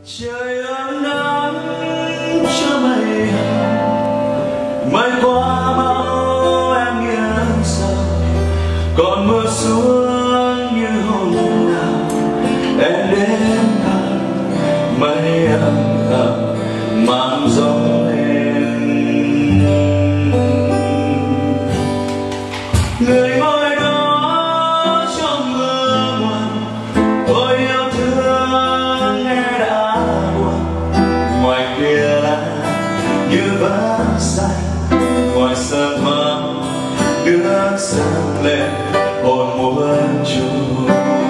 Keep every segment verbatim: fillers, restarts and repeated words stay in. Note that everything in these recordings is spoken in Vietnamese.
Trời ấm nắng cho mây hồng, mây qua bao em nghiêng sao, còn mưa xuống như hôm nào em đến thăm. Mây âm thầm mang gió lên, người ngồi đó trong mưa muộn, ôi yêu thương nghe đã buồn. Ngoài kia là như vắng xanh, ngoài sân vắng nước dâng lên hồn muôn trùng.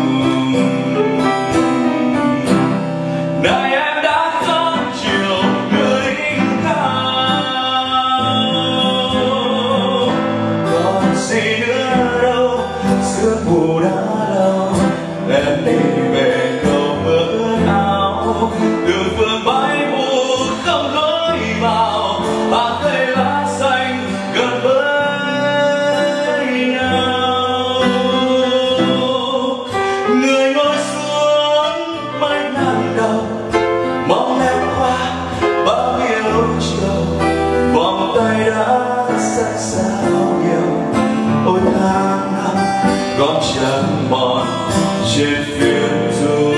Này em đã có chiều người cao, còn gì nữa đâu, sương mù đã lâu. Em đi về cầu mưa ướt áo, đường phượng bay mù không lối vào, và cây lá xanh gần với nhau. Người ngồi xuống mây ngang đầu, mong em qua bao nhiêu chiều, vòng tay đã xách sao nhiều. Ôi tháng năm gót chân mòn trên phiên du,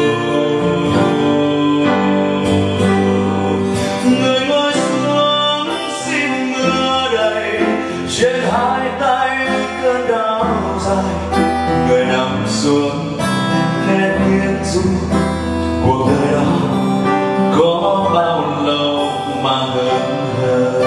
người ngồi xuống xin mưa đầy trên hai tay cơn đau dài. Người nằm xuống nghe tiếng ru, cuộc đời đó có bao lâu mà hững hờ.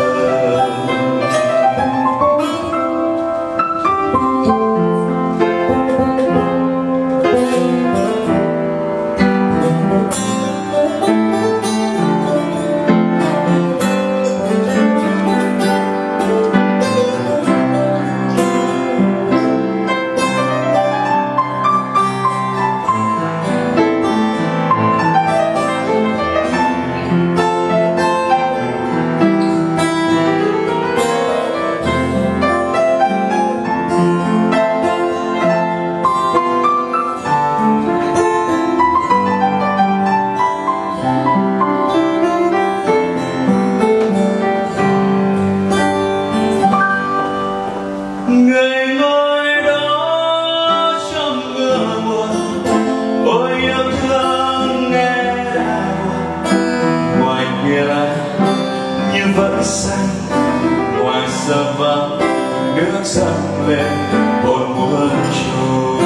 Người ngồi đó trong mưa buồn, ôi yêu thương nghe đã buồn. Ngoài kia là như vẫn xanh, ngoài sân vắng nước dâng lên hồn muôn trùng.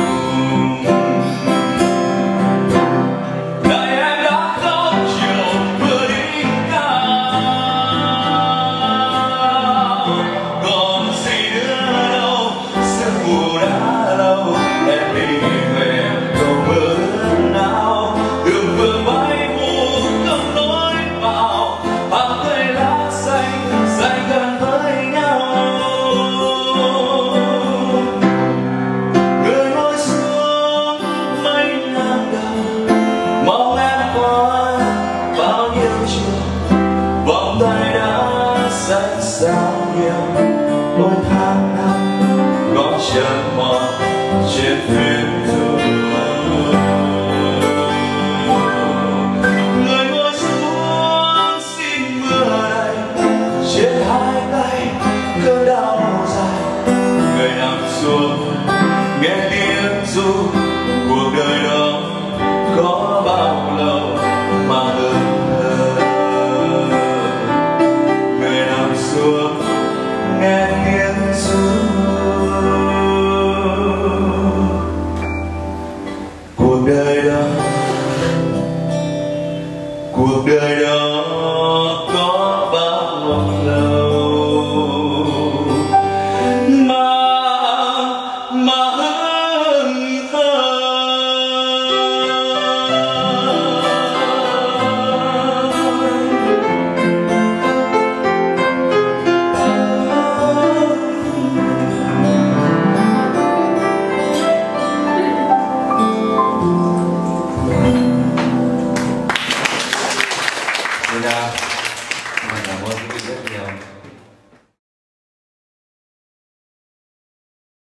Này em đã có chiều mưa đỉnh cao, còn gì nữa đâu, sương mù đã lâu. Em đi về cầu mưa ướt áo, đường phượng bay mù không lối vào, hàng cây lá xanh xanh gần với nhau. Người ngồi xuống mây ngang đầu, mong em qua bao nhiêu chiều, vòng tay đã xách sao nhiều. Ôi tháng năm gót chân mòn trên phiên du, người ngồi xuống xin mưa đầy trên hai tay cơn đau dài. Người nằm xuống nghe tiếng ru, cuộc đời đó có bao lâu mà hững hờ. Người nằm xuống nghe tiếng ru, cuộc đời đó